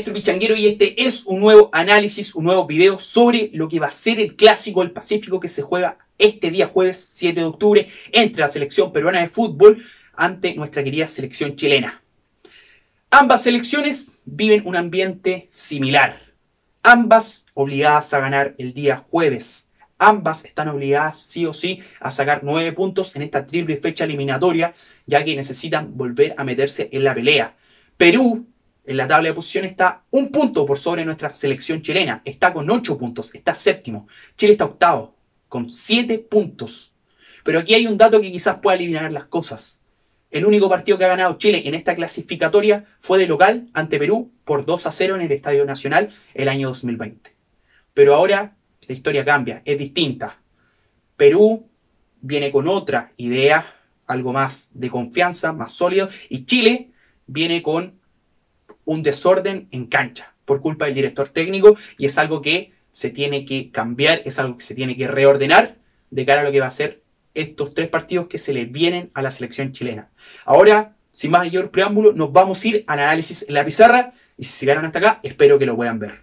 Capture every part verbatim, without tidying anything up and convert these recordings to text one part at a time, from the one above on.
Maestro Pichanguero y este es un nuevo análisis, un nuevo video sobre lo que va a ser el Clásico del Pacífico que se juega este día jueves siete de octubre entre la selección peruana de fútbol ante nuestra querida selección chilena. Ambas selecciones viven un ambiente similar, ambas obligadas a ganar el día jueves. Ambas están obligadas sí o sí a sacar nueve puntos en esta triple fecha eliminatoria, ya que necesitan volver a meterse en la pelea. Perú en la tabla de posiciones está un punto por sobre nuestra selección chilena. Está con ocho puntos, está séptimo. Chile está octavo, con siete puntos. Pero aquí hay un dato que quizás pueda eliminar las cosas. El único partido que ha ganado Chile en esta clasificatoria fue de local ante Perú por dos a cero en el Estadio Nacional el año dos mil veinte. Pero ahora la historia cambia, es distinta. Perú viene con otra idea, algo más de confianza, más sólido, y Chile viene con un desorden en cancha por culpa del director técnico, y es algo que se tiene que cambiar, es algo que se tiene que reordenar de cara a lo que va a ser estos tres partidos que se le vienen a la selección chilena. Ahora, sin mayor preámbulo, nos vamos a ir al análisis en la pizarra, y si se llegaron hasta acá, espero que lo puedan ver.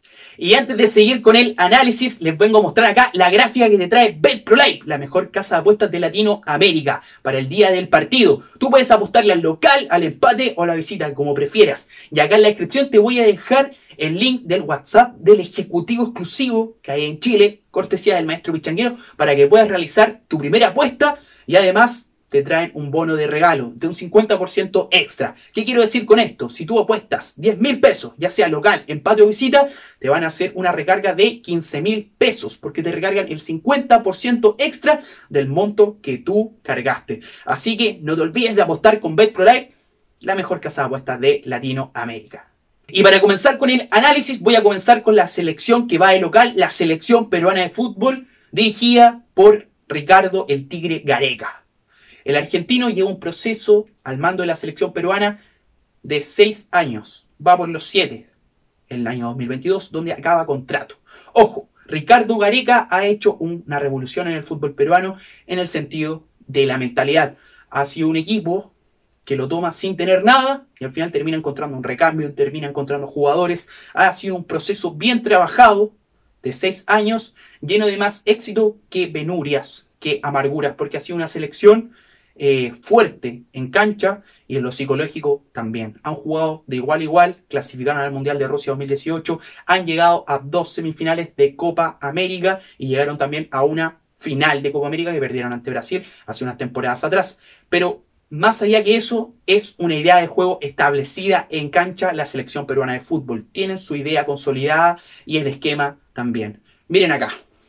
Y antes de seguir con el análisis, les vengo a mostrar acá la gráfica que te trae BetProLive, la mejor casa de apuestas de Latinoamérica, para el día del partido. Tú puedes apostarle al local, al empate o a la visita, como prefieras. Y acá en la descripción te voy a dejar el link del WhatsApp del ejecutivo exclusivo que hay en Chile, cortesía del Maestro Pichanguero, para que puedas realizar tu primera apuesta y además te traen un bono de regalo de un cincuenta por ciento extra. ¿Qué quiero decir con esto? Si tú apuestas diez mil pesos, ya sea local, empate o visita, te van a hacer una recarga de quince mil pesos, porque te recargan el cincuenta por ciento extra del monto que tú cargaste. Así que no te olvides de apostar con BetProLive, la mejor casa de apuestas de Latinoamérica. Y para comenzar con el análisis, voy a comenzar con la selección que va de local, la selección peruana de fútbol, dirigida por Ricardo el Tigre Gareca. El argentino lleva un proceso al mando de la selección peruana de seis años. Va por los siete en el año dos mil veintidós, donde acaba contrato. Ojo, Ricardo Gareca ha hecho una revolución en el fútbol peruano en el sentido de la mentalidad. Ha sido un equipo que lo toma sin tener nada y al final termina encontrando un recambio, termina encontrando jugadores. Ha sido un proceso bien trabajado de seis años, lleno de más éxito que penurias, que amarguras, porque ha sido una selección Eh, fuerte en cancha y en lo psicológico también. Han jugado de igual a igual, clasificaron al Mundial de Rusia dos mil dieciocho, han llegado a dos semifinales de Copa América y llegaron también a una final de Copa América que perdieron ante Brasil hace unas temporadas atrás. Pero más allá que eso, es una idea de juego establecida en cancha la selección peruana de fútbol. Tienen su idea consolidada y el esquema también. Miren acá.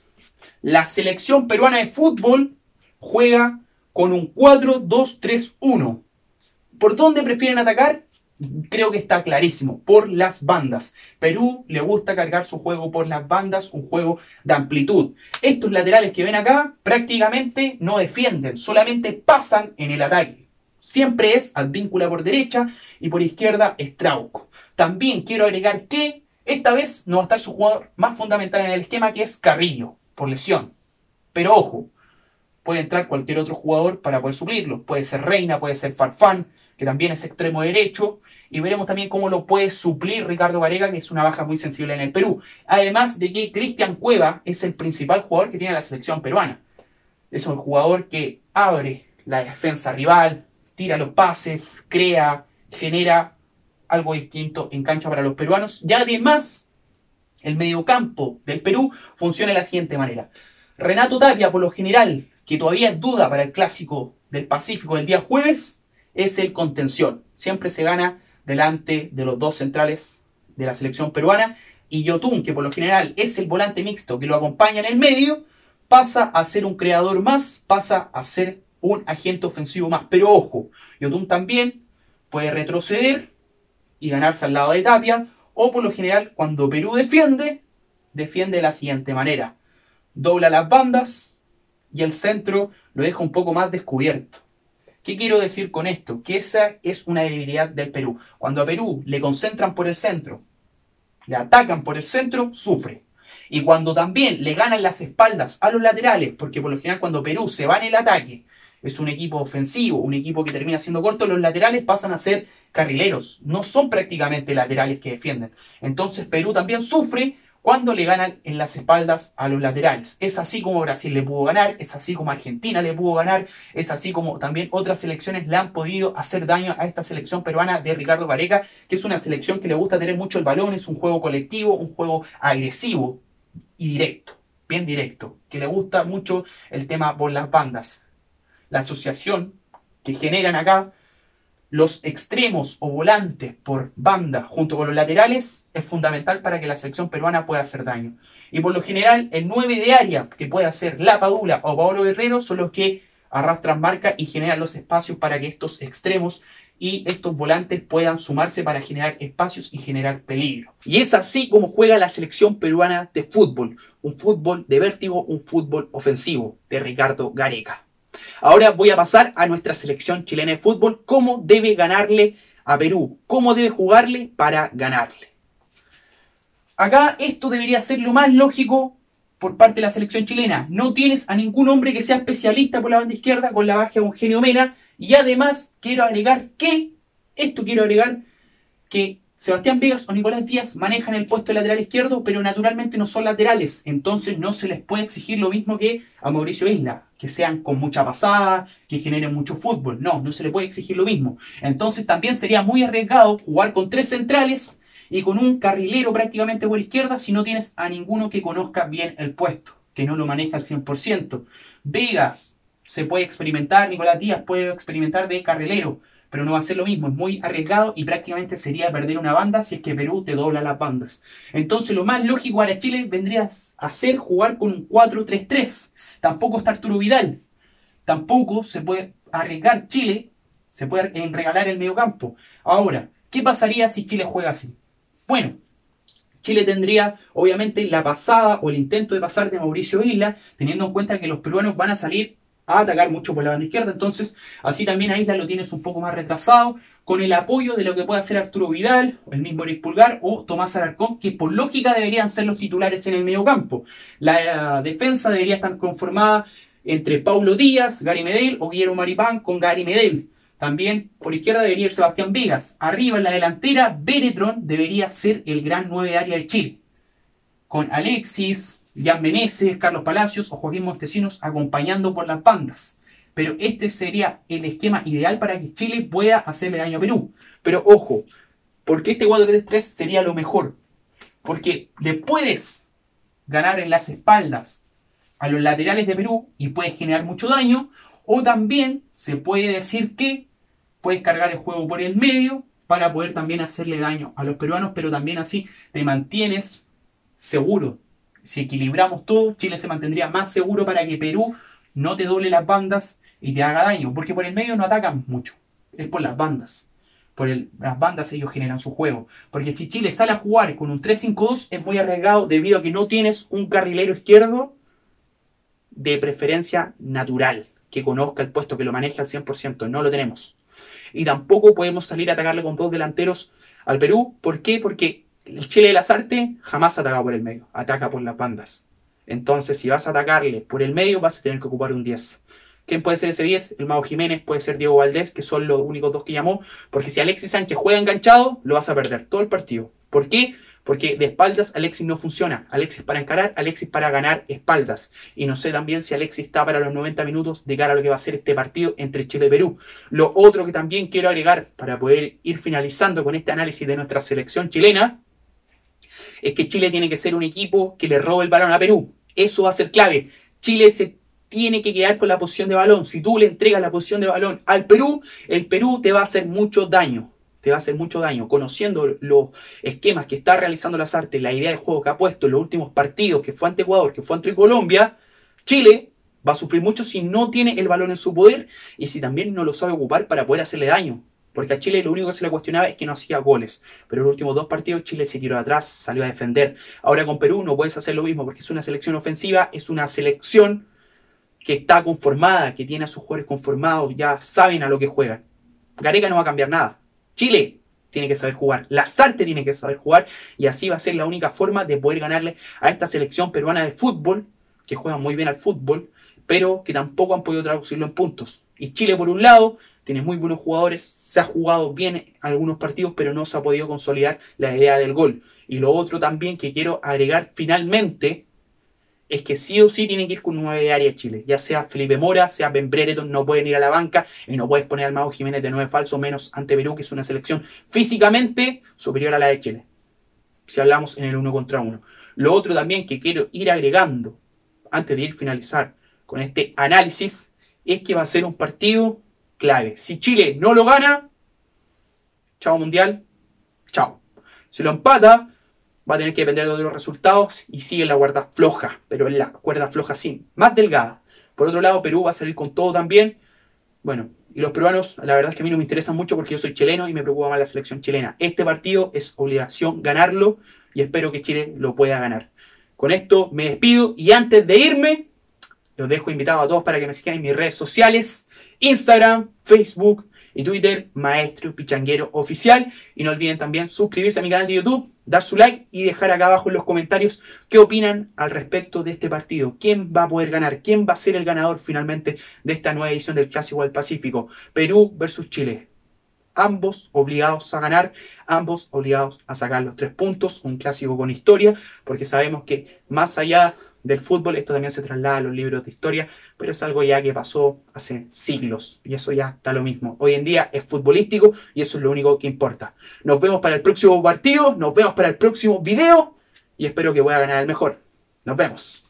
La selección peruana de fútbol juega con un cuatro dos tres uno. ¿Por dónde prefieren atacar? Creo que está clarísimo, por las bandas. Perú le gusta cargar su juego por las bandas, un juego de amplitud. Estos laterales que ven acá prácticamente no defienden, solamente pasan en el ataque. Siempre es Advíncula por derecha y por izquierda Straujo. También quiero agregar que esta vez no va a estar su jugador más fundamental en el esquema, que es Carrillo, por lesión. Pero ojo, puede entrar cualquier otro jugador para poder suplirlo. Puede ser Reina, puede ser Farfán, que también es extremo derecho. Y veremos también cómo lo puede suplir Ricardo Gareca, que es una baja muy sensible en el Perú. Además de que Cristian Cueva es el principal jugador que tiene la selección peruana. Es un jugador que abre la defensa rival, tira los pases, crea, genera algo distinto en cancha para los peruanos. Y además, el mediocampo del Perú funciona de la siguiente manera. Renato Tapia, por lo general, que todavía es duda para el Clásico del Pacífico del día jueves, es el contención. Siempre se gana delante de los dos centrales de la selección peruana. Y Yotún, que por lo general es el volante mixto que lo acompaña en el medio, pasa a ser un creador más, pasa a ser un agente ofensivo más. Pero ojo, Yotún también puede retroceder y ganarse al lado de Tapia. O por lo general, cuando Perú defiende, defiende de la siguiente manera. Dobla las bandas y el centro lo deja un poco más descubierto. ¿Qué quiero decir con esto? Que esa es una debilidad del Perú. Cuando a Perú le concentran por el centro, le atacan por el centro, sufre. Y cuando también le ganan las espaldas a los laterales, porque por lo general cuando Perú se va en el ataque, es un equipo ofensivo, un equipo que termina siendo corto, los laterales pasan a ser carrileros, no son prácticamente laterales que defienden. Entonces Perú también sufre cuando le ganan en las espaldas a los laterales. Es así como Brasil le pudo ganar, es así como Argentina le pudo ganar, es así como también otras selecciones le han podido hacer daño a esta selección peruana de Ricardo Gareca, que es una selección que le gusta tener mucho el balón, es un juego colectivo, un juego agresivo y directo, bien directo, que le gusta mucho el tema por las bandas. La asociación que generan acá los extremos o volantes por banda junto con los laterales es fundamental para que la selección peruana pueda hacer daño. Y por lo general, el nueve de área, que puede ser La Padula o Paolo Guerrero, son los que arrastran marca y generan los espacios para que estos extremos y estos volantes puedan sumarse para generar espacios y generar peligro. Y es así como juega la selección peruana de fútbol. Un fútbol de vértigo, un fútbol ofensivo de Ricardo Gareca. Ahora voy a pasar a nuestra selección chilena de fútbol, cómo debe ganarle a Perú, cómo debe jugarle para ganarle. Acá esto debería ser lo más lógico por parte de la selección chilena. No tienes a ningún hombre que sea especialista por la banda izquierda con la baja de Eugenio Mena. Y además quiero agregar que, esto quiero agregar, que Sebastián Vegas o Nicolás Díaz manejan el puesto de lateral izquierdo, pero naturalmente no son laterales. Entonces no se les puede exigir lo mismo que a Mauricio Isla, que sean con mucha pasada, que generen mucho fútbol. No, no se les puede exigir lo mismo. Entonces también sería muy arriesgado jugar con tres centrales y con un carrilero prácticamente por izquierda si no tienes a ninguno que conozca bien el puesto, que no lo maneja al cien por ciento. Vegas se puede experimentar, Nicolás Díaz puede experimentar de carrilero, pero no va a ser lo mismo, es muy arriesgado y prácticamente sería perder una banda si es que Perú te dobla las bandas. Entonces lo más lógico para Chile vendría a ser jugar con un cuatro tres tres. Tampoco está Arturo Vidal. Tampoco se puede arriesgar Chile, se puede regalar el mediocampo. Ahora, ¿qué pasaría si Chile juega así? Bueno, Chile tendría obviamente la pasada o el intento de pasar de Mauricio Isla, teniendo en cuenta que los peruanos van a salir a atacar mucho por la banda izquierda. Entonces, así también a Isla lo tienes un poco más retrasado, con el apoyo de lo que puede hacer Arturo Vidal, el mismo Eric Pulgar o Tomás Alarcón, que por lógica deberían ser los titulares en el mediocampo. La defensa debería estar conformada entre Paulo Díaz, Gary Medel o Guillermo Maripán con Gary Medel. También por izquierda debería ir Sebastián Vegas. Arriba en la delantera, Beretron debería ser el gran nueve de área de Chile, con Alexis, Jan Meneses, Carlos Palacios o Joaquín Montesinos acompañando por las bandas. Pero este sería el esquema ideal para que Chile pueda hacerle daño a Perú. Pero ojo, porque este cuatro tres tres sería lo mejor. Porque le puedes ganar en las espaldas a los laterales de Perú y puedes generar mucho daño. O también se puede decir que puedes cargar el juego por el medio para poder también hacerle daño a los peruanos, pero también así te mantienes seguro. Si equilibramos todo, Chile se mantendría más seguro para que Perú no te doble las bandas y te haga daño. Porque por el medio no atacan mucho. Es por las bandas. Por el, las bandas ellos generan su juego. Porque si Chile sale a jugar con un tres cinco dos es muy arriesgado debido a que no tienes un carrilero izquierdo de preferencia natural, que conozca el puesto, que lo maneje al cien por ciento. No lo tenemos. Y tampoco podemos salir a atacarle con dos delanteros al Perú. ¿Por qué? Porque el Chile de Lasarte jamás ataca por el medio, ataca por las bandas. Entonces, si vas a atacarle por el medio, vas a tener que ocupar un diez. ¿Quién puede ser ese diez? El Mago Jiménez, puede ser Diego Valdés, que son los únicos dos que llamó. Porque si Alexis Sánchez juega enganchado, lo vas a perder todo el partido. ¿Por qué? Porque de espaldas Alexis no funciona. Alexis para encarar, Alexis para ganar espaldas. Y no sé también si Alexis está para los noventa minutos de cara a lo que va a ser este partido entre Chile y Perú. Lo otro que también quiero agregar para poder ir finalizando con este análisis de nuestra selección chilena es que Chile tiene que ser un equipo que le robe el balón a Perú. Eso va a ser clave. Chile se tiene que quedar con la posición de balón. Si tú le entregas la posición de balón al Perú, el Perú te va a hacer mucho daño. Te va a hacer mucho daño. Conociendo los esquemas que está realizando Lasarte, la idea de juego que ha puesto en los últimos partidos, que fue ante Ecuador, que fue ante Colombia, Chile va a sufrir mucho si no tiene el balón en su poder y si también no lo sabe ocupar para poder hacerle daño. Porque a Chile lo único que se le cuestionaba es que no hacía goles. Pero en los últimos dos partidos Chile se tiró atrás, salió a defender. Ahora con Perú no puedes hacer lo mismo porque es una selección ofensiva, es una selección que está conformada, que tiene a sus jugadores conformados, ya saben a lo que juegan. Gareca no va a cambiar nada. Chile tiene que saber jugar, Lasarte tiene que saber jugar y así va a ser la única forma de poder ganarle a esta selección peruana de fútbol, que juega muy bien al fútbol, pero que tampoco han podido traducirlo en puntos. Y Chile, por un lado, tiene muy buenos jugadores, se ha jugado bien algunos partidos, pero no se ha podido consolidar la idea del gol. Y lo otro también que quiero agregar finalmente es que sí o sí tienen que ir con un nueve de área Chile. Ya sea Felipe Mora, sea Ben Brereton, no pueden ir a la banca y no puedes poner al Mago Jiménez de nueve falso, menos ante Perú, que es una selección físicamente superior a la de Chile. Si hablamos en el uno contra uno. Lo otro también que quiero ir agregando, antes de ir a finalizar con este análisis, es que va a ser un partido clave. Si Chile no lo gana, chao Mundial, chao. Si lo empata, va a tener que depender de otros resultados y sigue la cuerda floja, pero en la cuerda floja sí, más delgada. Por otro lado, Perú va a salir con todo también. Bueno, y los peruanos, la verdad es que a mí no me interesan mucho porque yo soy chileno y me preocupa más la selección chilena. Este partido es obligación ganarlo y espero que Chile lo pueda ganar. Con esto me despido y antes de irme, los dejo invitados a todos para que me sigan en mis redes sociales, Instagram, Facebook y Twitter, Maestro Pichanguero Oficial. Y no olviden también suscribirse a mi canal de YouTube, dar su like y dejar acá abajo en los comentarios qué opinan al respecto de este partido. ¿Quién va a poder ganar? ¿Quién va a ser el ganador finalmente de esta nueva edición del Clásico del Pacífico? Perú versus Chile. Ambos obligados a ganar, ambos obligados a sacar los tres puntos. Un clásico con historia, porque sabemos que más allá del fútbol, esto también se traslada a los libros de historia, pero es algo ya que pasó hace siglos y eso ya está lo mismo. Hoy en día es futbolístico y eso es lo único que importa. Nos vemos para el próximo partido, nos vemos para el próximo video y espero que pueda ganar el mejor. Nos vemos.